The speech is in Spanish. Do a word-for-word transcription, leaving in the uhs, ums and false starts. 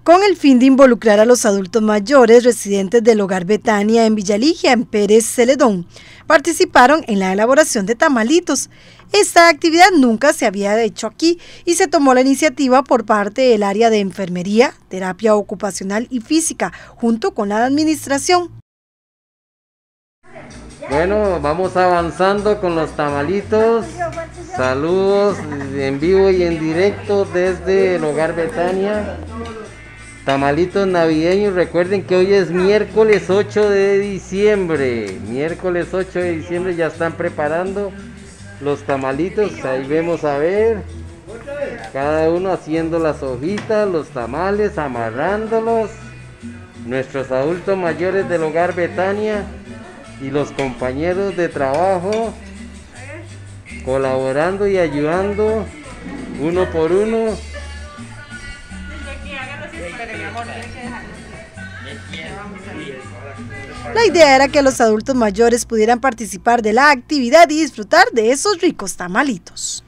Con el fin de involucrar a los adultos mayores residentes del Hogar Betania en Villaligia, en Pérez Celedón, participaron en la elaboración de tamalitos. Esta actividad nunca se había hecho aquí y se tomó la iniciativa por parte del área de enfermería, terapia ocupacional y física, junto con la administración. Bueno, vamos avanzando con los tamalitos. Saludos en vivo y en directo desde el Hogar Betania. Tamalitos navideños. Recuerden que hoy es miércoles ocho de diciembre. Miércoles ocho de diciembre ya están preparando los tamalitos. Ahí vemos a ver. Cada uno haciendo las hojitas, los tamales, amarrándolos. Nuestros adultos mayores del Hogar Betania y los compañeros de trabajo colaborando y ayudando uno por uno. La idea era que los adultos mayores pudieran participar de la actividad y disfrutar de esos ricos tamalitos.